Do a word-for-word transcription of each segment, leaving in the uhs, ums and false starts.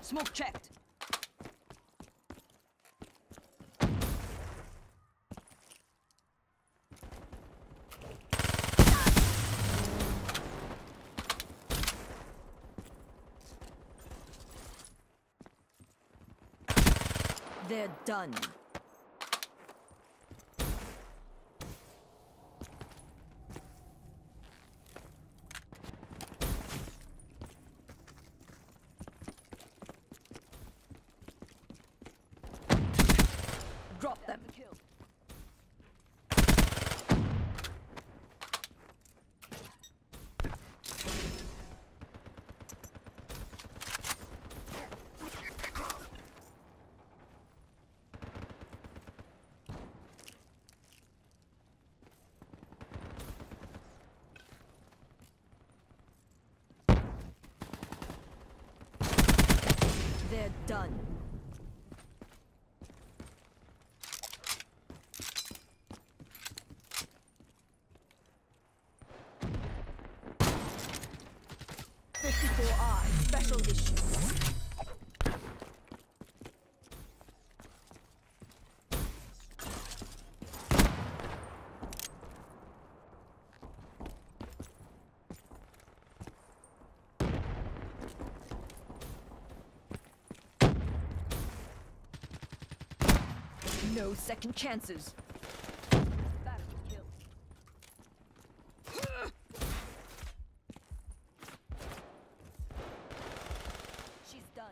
Smoke checked. They're done. Drop them. They're done. fifty-four I, special issue. No second chances. Battery kill. She's done.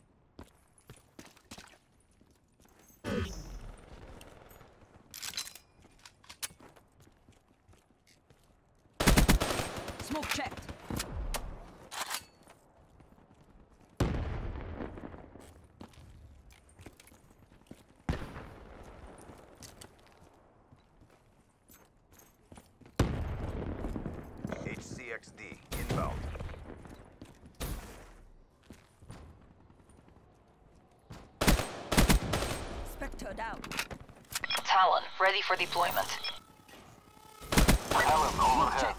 Smoke checked. X D inbound. Spectre down. Talon, ready for deployment. Talon overhead.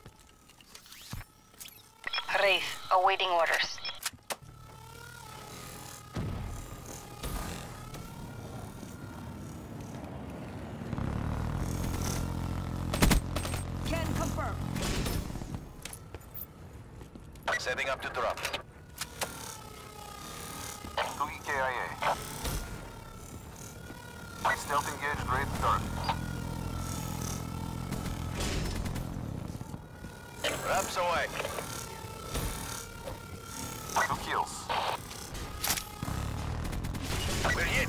Wraith, awaiting orders. Can confirm. Setting up to drop. two E K I A. Stealth engaged, ready to start. Wraps away. Two kills. We're hit.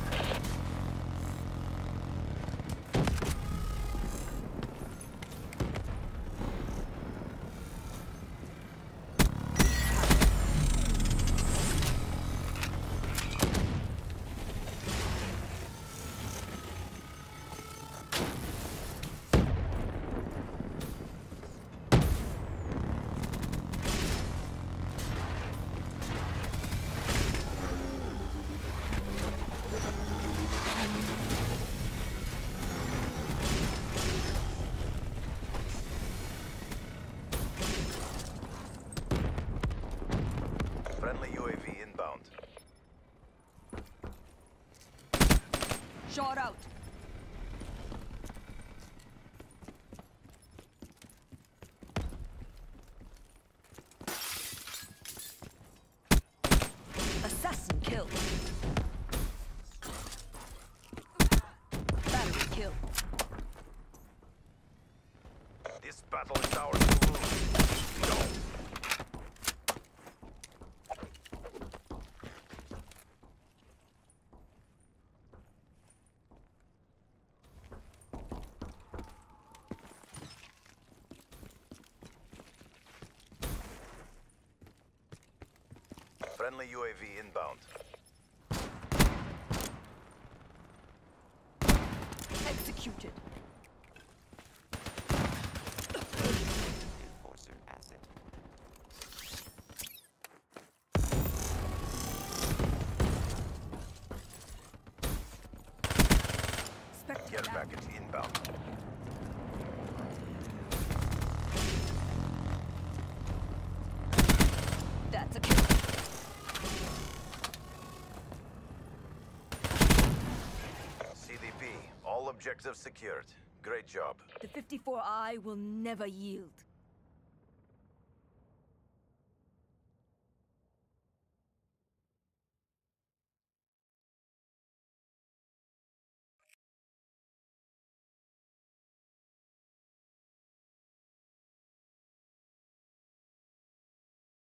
Friendly U A V inbound. Shot out. Assassin kill. Battery kill. This battle is ours to lose. Go. Friendly U A V inbound. Executed. Enforcer asset. Spectre Care down. package inbound. That's a kill. Objective secured. Great job. The fifty-four I will never yield.